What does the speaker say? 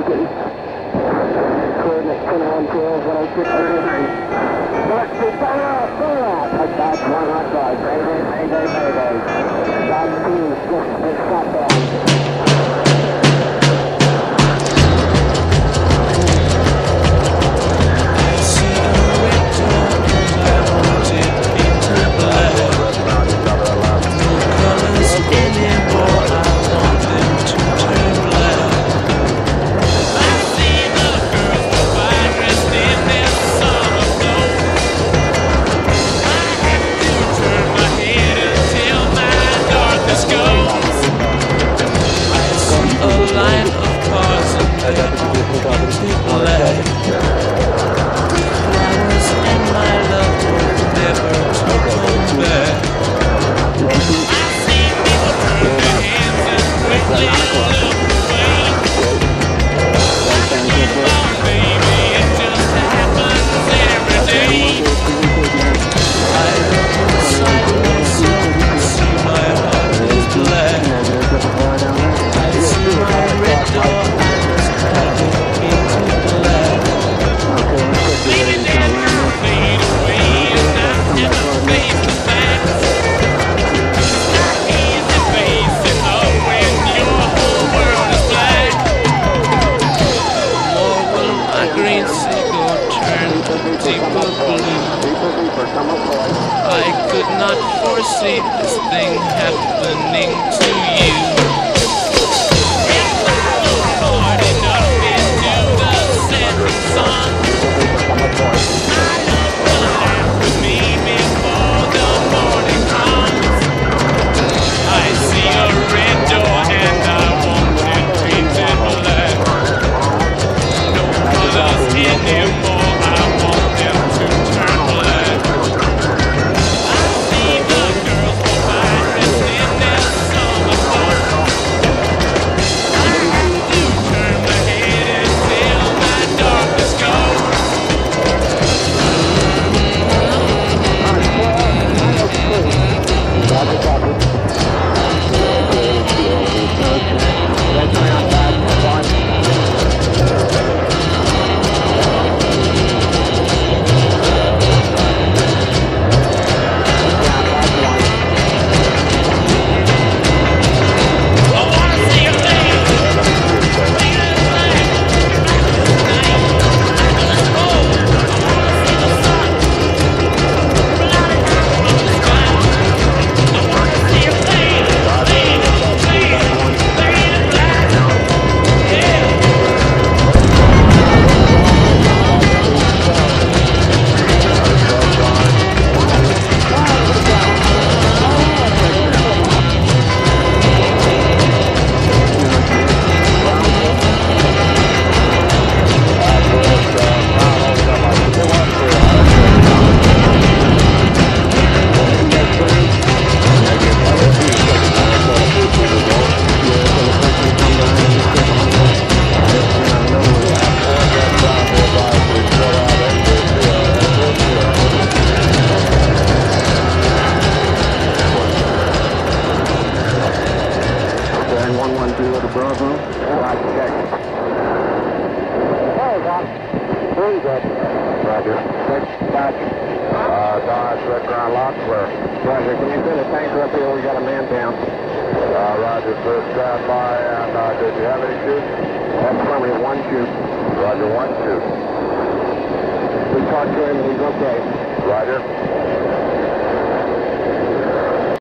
Coordinate 10-1-12-106. Let's be far out. That's one outside. Mayday. Dodge team, just stop down. I could not foresee this thing happening to you. If I look hard enough into the setting sun, I love will laugh with me before the morning comes. I see a red door and I want it painted black. No colors anymore, I want them to turn black. I see the girls go by dressed in their summer clothes. I have to turn my head until my darkness goes. Dodge, red ground, lock, clear. Roger, can you send a tanker up here? We got a man down. Roger, sir, stand by, and did you have any shoots? Affirmative, one shoot. Roger, one shoot. We talked to him and he's okay. Roger.